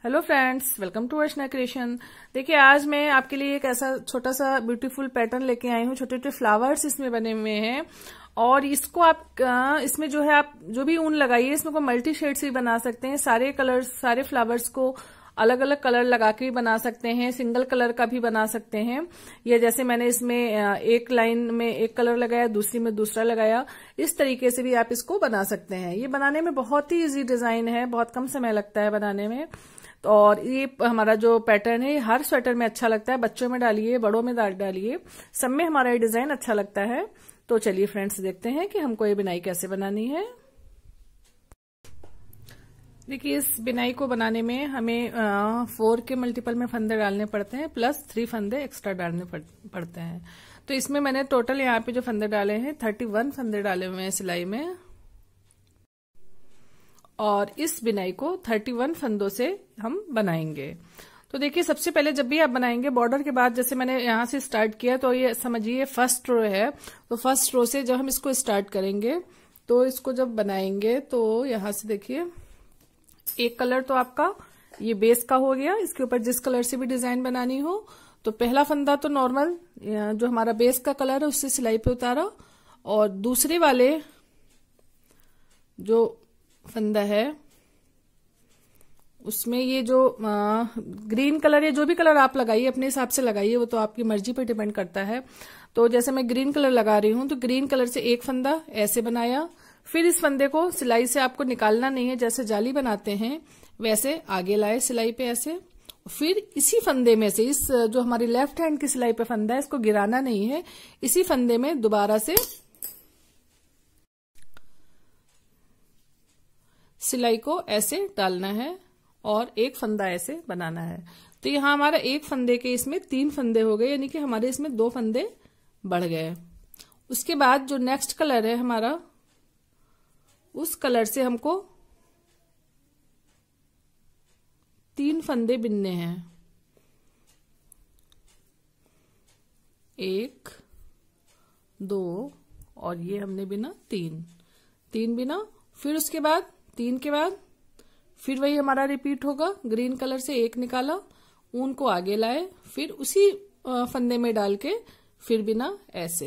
Hello friends, welcome to Archana creation. देखिए, आज मैं आपके लिए एक ऐसा छोटा सा ब्यूटीफुल पैटर्न लेके आई हूँ। छोटे छोटे फ्लावर्स इसमें बने हुए हैं और इसको आप इसमें जो है आप जो भी ऊन लगाइए इसमें को मल्टी शेड्स भी बना सकते हैं। सारे कलर्स, सारे फ्लावर्स को अलग अलग कलर लगा के भी बना सकते हैं, सिंगल कलर का भी बना सकते हैं। या जैसे मैंने इसमें एक लाइन में एक कलर लगाया, दूसरी में दूसरा लगाया, इस तरीके से भी आप इसको बना सकते हैं। ये बनाने में बहुत ही इजी डिजाइन है, बहुत कम समय लगता है बनाने में। तो और ये हमारा जो पैटर्न है हर स्वेटर में अच्छा लगता है। बच्चों में डालिए, बड़ों में डालिए, सब में हमारा ये डिजाइन अच्छा लगता है। तो चलिए फ्रेंड्स, देखते हैं कि हमको ये बिनाई कैसे बनानी है। देखिए, इस बिनाई को बनाने में हमें 4 के मल्टीपल में फंदे डालने पड़ते हैं, प्लस 3 फंदे एक्स्ट्रा डालने पड़ते हैं। तो इसमें मैंने टोटल यहाँ पे जो फंदे डाले हैं 31 फंदे डाले हुए हैं सिलाई में। और इस बिनाई को 31 फंदों से हम बनाएंगे। तो देखिए, सबसे पहले जब भी आप बनाएंगे बॉर्डर के बाद, जैसे मैंने यहां से स्टार्ट किया, तो ये समझिए फर्स्ट रो है। तो फर्स्ट रो से जब हम इसको स्टार्ट करेंगे तो इसको जब बनाएंगे तो यहां से देखिए, एक कलर तो आपका ये बेस का हो गया। इसके ऊपर जिस कलर से भी डिजाइन बनानी हो, तो पहला फंदा तो नॉर्मल जो हमारा बेस का कलर है उससे सिलाई पे उतारा, और दूसरे वाले जो फंदा है उसमें ये जो ग्रीन कलर या जो भी कलर आप लगाइए, अपने हिसाब से लगाइए, वो तो आपकी मर्जी पे डिपेंड करता है। तो जैसे मैं ग्रीन कलर लगा रही हूं, तो ग्रीन कलर से एक फंदा ऐसे बनाया। फिर इस फंदे को सिलाई से आपको निकालना नहीं है, जैसे जाली बनाते हैं वैसे आगे लाए सिलाई पे ऐसे। फिर इसी फंदे में से, इस जो हमारी लेफ्ट हैंड की सिलाई पे फंदा है, इसको गिराना नहीं है, इसी फंदे में दोबारा से सिलाई को ऐसे डालना है और एक फंदा ऐसे बनाना है। तो यहां हमारा एक फंदे के इसमें 3 फंदे हो गए, यानी कि हमारे इसमें 2 फंदे बढ़ गए। उसके बाद जो नेक्स्ट कलर है हमारा, उस कलर से हमको 3 फंदे बिनने हैं। 1, 2 और ये हमने बिना 3 बिना। फिर उसके बाद 3 के बाद फिर वही हमारा रिपीट होगा। ग्रीन कलर से एक निकाला, ऊन को आगे लाए, फिर उसी फंदे में डाल के फिर बिना ऐसे।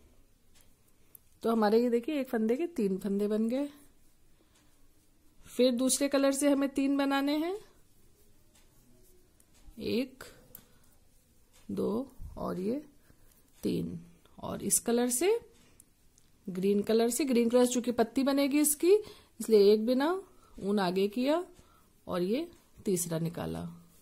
तो हमारे ये देखिए, एक फंदे के 3 फंदे बन गए। फिर दूसरे कलर से हमें 3 बनाने हैं, 1, 2 और ये 3। और इस कलर से, ग्रीन कलर से चूंकि पत्ती बनेगी इसकी, इसलिए एक बिना, ऊन आगे किया और ये तीसरा निकाला।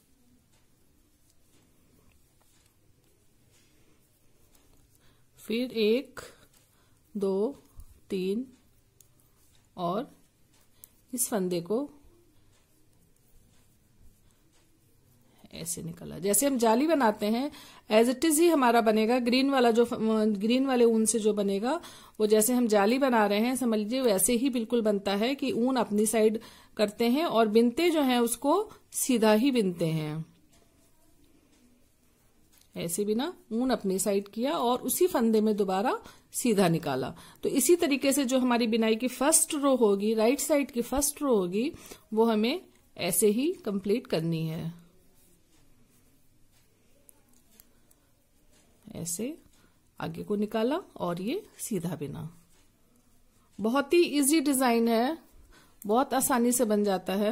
फिर 1, 2, 3 और इस फंदे को ऐसे निकाला। जैसे हम जाली बनाते हैं एज इट इज ही हमारा बनेगा। ग्रीन वाले ऊन से जो बनेगा, वो जैसे हम जाली बना रहे हैं समझ लीजिए, वैसे ही बिल्कुल बनता है कि ऊन अपनी साइड करते हैं और बिनते जो हैं उसको सीधा ही बिनते हैं। ऐसे बिना, ऊन अपनी साइड किया और उसी फंदे में दोबारा सीधा निकाला। तो इसी तरीके से जो हमारी बिनाई की फर्स्ट रो होगी, राइट साइड की फर्स्ट रो होगी, वो हमें ऐसे ही कंप्लीट करनी है। ऐसे आगे को निकाला और ये सीधा बिना। बहुत ही इजी डिजाइन है, बहुत आसानी से बन जाता है।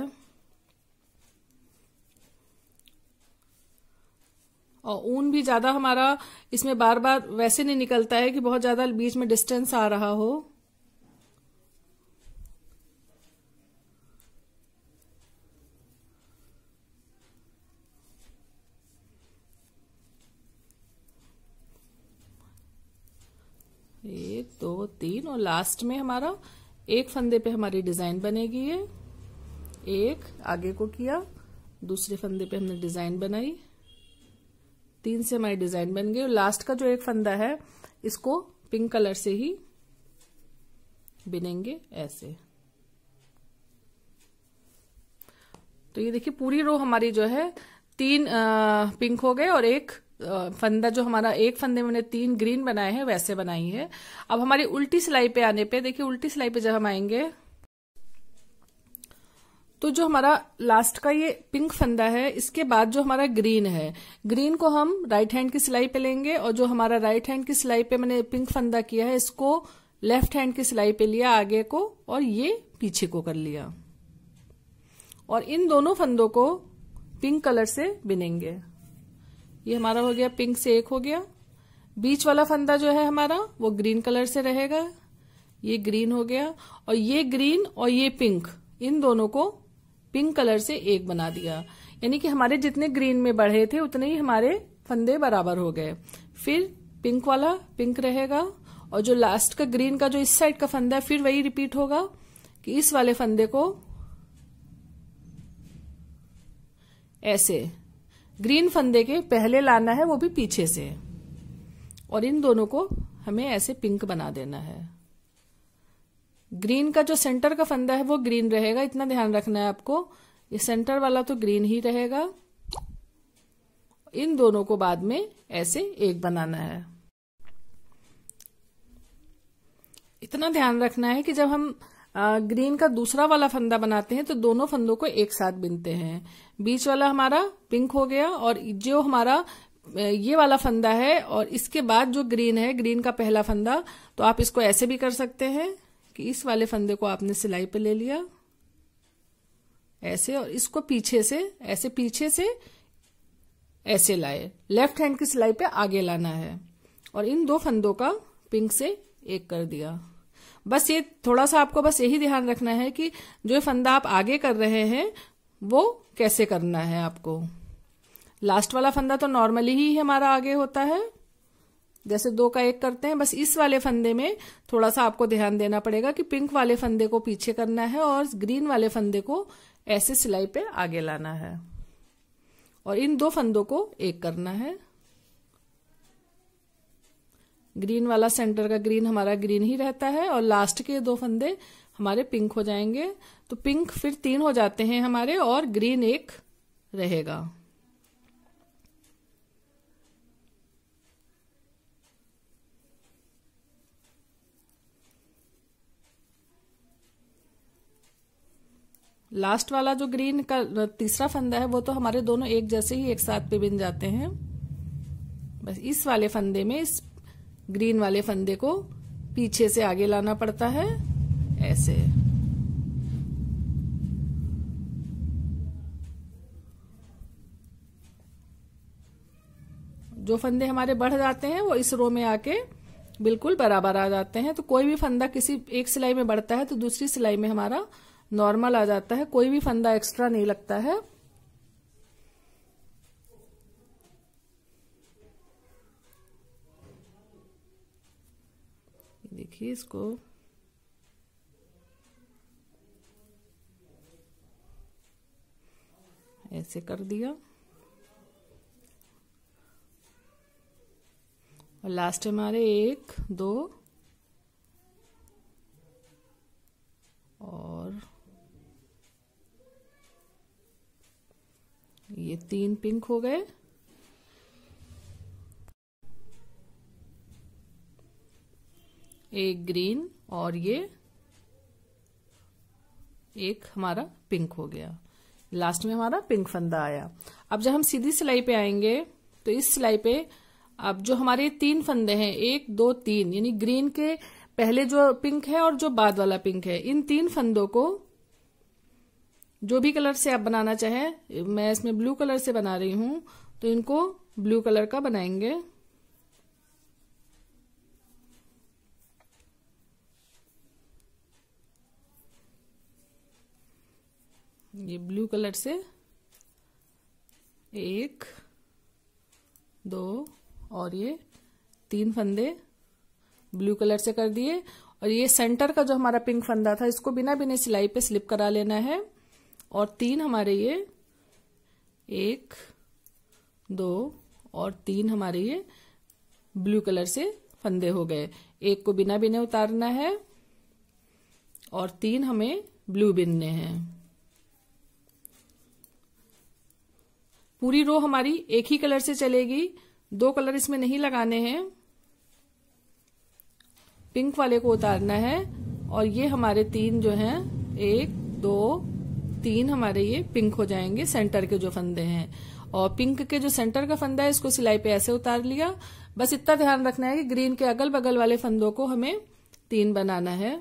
और ऊन भी ज्यादा हमारा इसमें बार बार वैसे नहीं निकलता है कि बहुत ज्यादा बीच में डिस्टेंस आ रहा हो। एक, 2, 3 और लास्ट में हमारा एक फंदे पे हमारी डिजाइन बनेगी। ये एक आगे को किया, दूसरे फंदे पे हमने डिजाइन बनाई, 3 से हमारी डिजाइन बन गई। और लास्ट का जो एक फंदा है, इसको पिंक कलर से ही बिनेंगे ऐसे। तो ये देखिए, पूरी रो हमारी जो है 3 पिंक हो गए और एक फंदा, जो हमारा एक फंदे में 3 ग्रीन बनाए हैं वैसे बनाई है। अब हमारी उल्टी सिलाई पे आने पे देखिए, उल्टी सिलाई पे जब हम आएंगे तो जो हमारा लास्ट का ये पिंक फंदा है, इसके बाद जो हमारा ग्रीन है, ग्रीन को हम राइट हैंड की सिलाई पे लेंगे, और जो हमारा राइट हैंड की सिलाई पे मैंने पिंक फंदा किया है, इसको लेफ्ट हैंड की सिलाई पे लिया आगे को, और ये पीछे को कर लिया, और इन दोनों फंदों को पिंक कलर से बिनेंगे। ये हमारा हो गया, पिंक से एक हो गया। बीच वाला फंदा जो है हमारा वो ग्रीन कलर से रहेगा, ये ग्रीन हो गया, और ये ग्रीन और ये पिंक, इन दोनों को पिंक कलर से एक बना दिया। यानी कि हमारे जितने ग्रीन में बढ़े थे उतने ही हमारे फंदे बराबर हो गए। फिर पिंक वाला पिंक रहेगा, और जो लास्ट का ग्रीन का जो इस साइड का फंदा है, फिर वही रिपीट होगा कि इस वाले फंदे को ऐसे ग्रीन फंदे के पहले लाना है, वो भी पीछे से, और इन दोनों को हमें ऐसे पिंक बना देना है। ग्रीन का जो सेंटर का फंदा है वो ग्रीन रहेगा, इतना ध्यान रखना है आपको। ये सेंटर वाला तो ग्रीन ही रहेगा। इन दोनों को बाद में ऐसे एक बनाना है। इतना ध्यान रखना है कि जब हम ग्रीन का दूसरा वाला फंदा बनाते हैं तो दोनों फंदों को एक साथ बिनते हैं। बीच वाला हमारा पिंक हो गया, और जो हमारा ये वाला फंदा है और इसके बाद जो ग्रीन है, ग्रीन का पहला फंदा, तो आप इसको ऐसे भी कर सकते हैं कि इस वाले फंदे को आपने सिलाई पे ले लिया ऐसे, और इसको पीछे से ऐसे, पीछे से ऐसे लाए, लेफ्ट हैंड की सिलाई पे आगे लाना है, और इन दो फंदों का पिंक से एक कर दिया। बस ये थोड़ा सा आपको बस यही ध्यान रखना है कि जो फंदा आप आगे कर रहे हैं वो कैसे करना है आपको। लास्ट वाला फंदा तो नॉर्मली ही हमारा आगे होता है, जैसे दो का एक करते हैं। बस इस वाले फंदे में थोड़ा सा आपको ध्यान देना पड़ेगा कि पिंक वाले फंदे को पीछे करना है और ग्रीन वाले फंदे को ऐसे सिलाई पे आगे लाना है, और इन दो फंदों को एक करना है। ग्रीन वाला सेंटर का ग्रीन हमारा ग्रीन ही रहता है, और लास्ट के दो फंदे हमारे पिंक हो जाएंगे। तो पिंक फिर 3 हो जाते हैं हमारे, और ग्रीन एक रहेगा। लास्ट वाला जो ग्रीन का तीसरा फंदा है वो तो हमारे दोनों एक जैसे ही एक साथ पे बिन जाते हैं। बस इस वाले फंदे में इस ग्रीन वाले फंदे को पीछे से आगे लाना पड़ता है ऐसे। जो फंदे हमारे बढ़ जाते हैं वो इस रो में आके बिल्कुल बराबर आ जाते हैं। तो कोई भी फंदा किसी एक सिलाई में बढ़ता है तो दूसरी सिलाई में हमारा नॉर्मल आ जाता है, कोई भी फंदा एक्स्ट्रा नहीं लगता है। देखिए इसको ऐसे कर दिया, और लास्ट हमारे 1 2 और ये 3 पिंक हो गए। एक ग्रीन और ये एक हमारा पिंक हो गया। लास्ट में हमारा पिंक फंदा आया। अब जब हम सीधी सिलाई पे आएंगे तो इस सिलाई पे अब जो हमारे 3 फंदे हैं 1 2 3, यानी ग्रीन के पहले जो पिंक है और जो बाद वाला पिंक है, इन 3 फंदों को जो भी कलर से आप बनाना चाहें, मैं इसमें ब्लू कलर से बना रही हूं तो इनको ब्लू कलर का बनाएंगे। ये ब्लू कलर से 1 2 और ये 3 फंदे ब्लू कलर से कर दिए। और ये सेंटर का जो हमारा पिंक फंदा था इसको बिना बिना सिलाई पे स्लिप करा लेना है। और 3 हमारे ये 1 2 और 3 हमारे ये ब्लू कलर से फंदे हो गए। एक को बिना बिने उतारना है और 3 हमें ब्लू बिनने हैं। पूरी रो हमारी एक ही कलर से चलेगी, 2 कलर इसमें नहीं लगाने हैं। पिंक वाले को उतारना है और ये हमारे 3 जो हैं 1 2 3 हमारे ये पिंक हो जाएंगे, सेंटर के जो फंदे हैं। और पिंक के जो सेंटर का फंदा है इसको सिलाई पे ऐसे उतार लिया। बस इतना ध्यान रखना है कि ग्रीन के अगल बगल वाले फंदों को हमें 3 बनाना है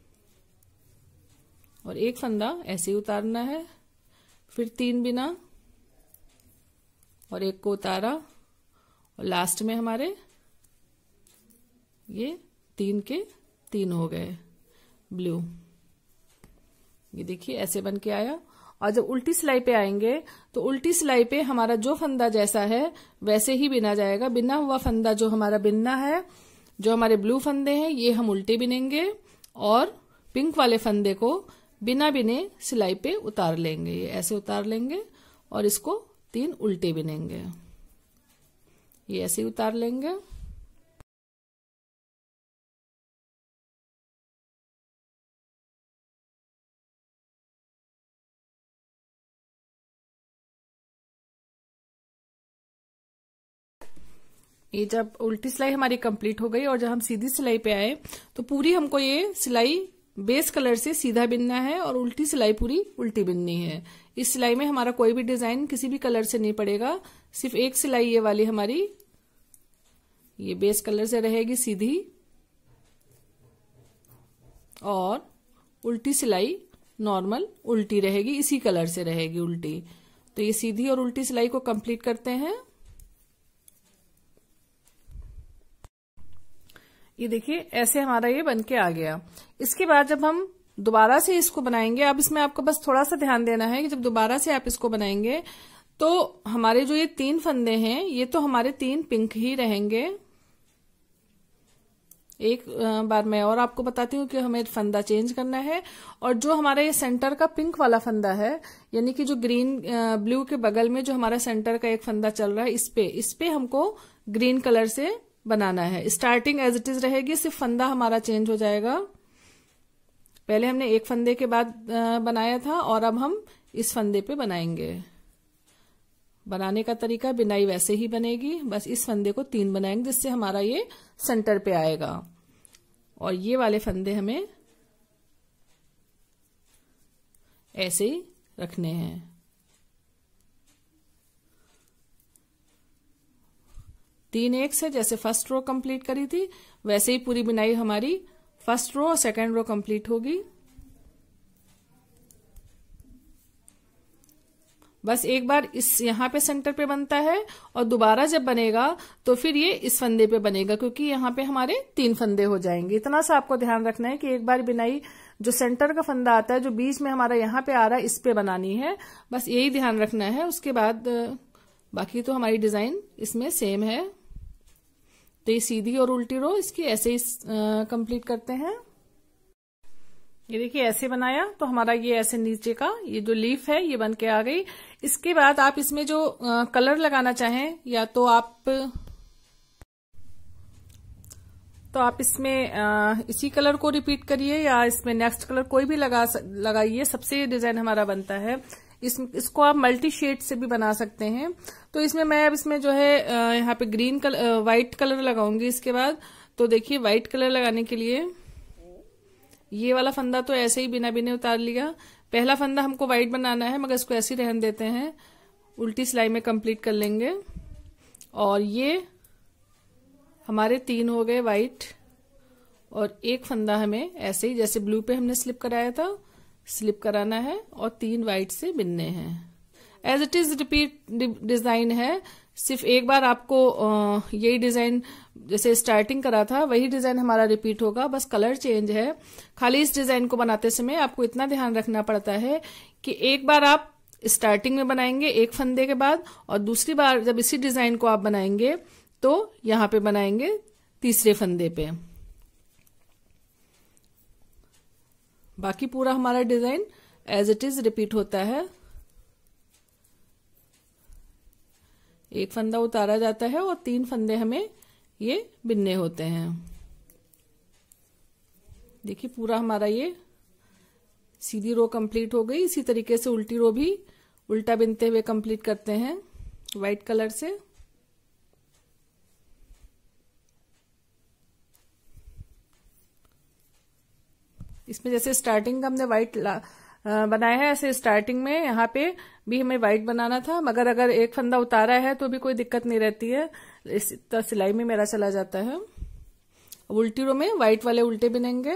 और एक फंदा ऐसे ही उतारना है, फिर 3 बिना और एक को उतारा और लास्ट में हमारे ये 3 के 3 हो गए ब्लू। ये देखिए ऐसे बन के आया। और जब उल्टी सिलाई पे आएंगे तो उल्टी सिलाई पे हमारा जो फंदा जैसा है वैसे ही बिना जाएगा। बिना हुआ फंदा जो हमारा बिनना है, जो हमारे ब्लू फंदे हैं ये हम उल्टे बिनेंगे और पिंक वाले फंदे को बिना बिने सिलाई पे उतार लेंगे। ये ऐसे उतार लेंगे और इसको 3 उल्टे बिनेंगे। ये ऐसे ही उतार लेंगे। ये जब उल्टी सिलाई हमारी कंप्लीट हो गई और जब हम सीधी सिलाई पे आए तो पूरी हमको ये सिलाई बेस कलर से सीधा बिनना है और उल्टी सिलाई पूरी उल्टी बिननी है। इस सिलाई में हमारा कोई भी डिजाइन किसी भी कलर से नहीं पड़ेगा, सिर्फ एक सिलाई ये वाली हमारी ये बेस कलर से रहेगी सीधी और उल्टी सिलाई नॉर्मल उल्टी रहेगी, इसी कलर से रहेगी उल्टी। तो ये सीधी और उल्टी सिलाई को कंप्लीट करते हैं। ये देखिए ऐसे हमारा ये बनके आ गया। इसके बाद जब हम दोबारा से इसको बनाएंगे, अब इसमें आपको बस थोड़ा सा ध्यान देना है कि जब दोबारा से आप इसको बनाएंगे तो हमारे जो ये 3 फंदे हैं ये तो हमारे 3 पिंक ही रहेंगे। एक बार मैं और आपको बताती हूँ कि हमें फंदा चेंज करना है। और जो हमारा ये सेंटर का पिंक वाला फंदा है, यानी कि जो ग्रीन ब्लू के बगल में जो हमारा सेंटर का एक फंदा चल रहा है, इस पे हमको ग्रीन कलर से बनाना है। स्टार्टिंग एज इट इज रहेगी, सिर्फ फंदा हमारा चेंज हो जाएगा। पहले हमने एक फंदे के बाद बनाया था और अब हम इस फंदे पे बनाएंगे। बनाने का तरीका बिनाई वैसे ही बनेगी, बस इस फंदे को 3 बनाएंगे जिससे हमारा ये सेंटर पे आएगा। और ये वाले फंदे हमें ऐसे ही रखने हैं। तीन एक से जैसे फर्स्ट रो कंप्लीट करी थी वैसे ही पूरी बिनाई हमारी फर्स्ट रो और सेकंड रो कंप्लीट होगी। बस एक बार इस यहाँ पे सेंटर पे बनता है और दोबारा जब बनेगा तो फिर ये इस फंदे पे बनेगा, क्योंकि यहाँ पे हमारे 3 फंदे हो जाएंगे। इतना सा आपको ध्यान रखना है कि एक बार बिनाई जो सेंटर का फंदा आता है जो बीच में हमारा यहाँ पे आ रहा है इस पे बनानी है, बस यही ध्यान रखना है। उसके बाद बाकी तो हमारी डिजाइन इसमें सेम है। तो ये सीधी और उल्टी रो इसकी ऐसे ही कंप्लीट करते हैं। ये देखिए ऐसे बनाया तो हमारा ये ऐसे नीचे का ये जो लीफ है ये बन के आ गई। इसके बाद आप इसमें जो कलर लगाना चाहें या तो आप इसमें इसी कलर को रिपीट करिए या इसमें नेक्स्ट कलर कोई भी लगाइए, सबसे ये डिजाइन हमारा बनता है। इसको आप मल्टी शेड से भी बना सकते हैं। तो इसमें मैं अब इसमें जो है यहाँ पे ग्रीन कलर व्हाइट कलर लगाऊंगी। इसके बाद तो देखिए व्हाइट कलर लगाने के लिए ये वाला फंदा तो ऐसे ही बिना बिने उतार लिया। पहला फंदा हमको व्हाइट बनाना है मगर इसको ऐसे ही रहने देते हैं, उल्टी सिलाई में कंप्लीट कर लेंगे। और ये हमारे 3 हो गए व्हाइट और एक फंदा हमें ऐसे ही जैसे ब्लू पे हमने स्लिप कराया था स्लिप कराना है और 3 व्हाइट से बिनने हैं। As it is repeat design है, सिर्फ एक बार आपको यही डिजाइन जैसे स्टार्टिंग करा था वही डिजाइन हमारा रिपीट होगा, बस कलर चेंज है। खाली इस डिजाइन को बनाते समय आपको इतना ध्यान रखना पड़ता है कि एक बार आप स्टार्टिंग में बनाएंगे एक फंदे के बाद और दूसरी बार जब इसी डिजाइन को आप बनाएंगे तो यहाँ पे बनाएंगे तीसरे फंदे पे। बाकी पूरा हमारा design as it is repeat होता है। एक फंदा उतारा जाता है और 3 फंदे हमें ये बिनने होते हैं। देखिए पूरा हमारा ये सीधी रो कंप्लीट हो गई। इसी तरीके से उल्टी रो भी उल्टा बिनते हुए कंप्लीट करते हैं व्हाइट कलर से। इसमें जैसे स्टार्टिंग का हमने व्हाइट बनाया है ऐसे स्टार्टिंग में। यहाँ पे भी हमें व्हाइट बनाना था, मगर अगर एक फंदा उतारा है तो भी कोई दिक्कत नहीं रहती है, इस तरह सिलाई में मेरा चला जाता है। उल्टी रो में व्हाइट वाले उल्टे बिनेंगे।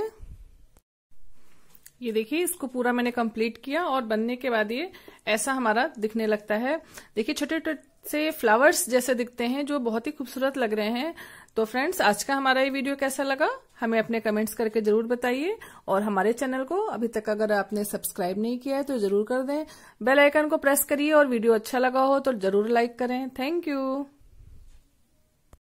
ये देखिए इसको पूरा मैंने कंप्लीट किया और बनने के बाद ये ऐसा हमारा दिखने लगता है। देखिए छोटे छोटे से फ्लावर्स जैसे दिखते हैं जो बहुत ही खूबसूरत लग रहे हैं। तो फ्रेंड्स आज का हमारा ये वीडियो कैसा लगा हमें अपने कमेंट्स करके जरूर बताइए, और हमारे चैनल को अभी तक अगर आपने सब्सक्राइब नहीं किया है तो जरूर कर दें। बेल आइकन को प्रेस करिए और वीडियो अच्छा लगा हो तो जरूर लाइक करें। Thank you.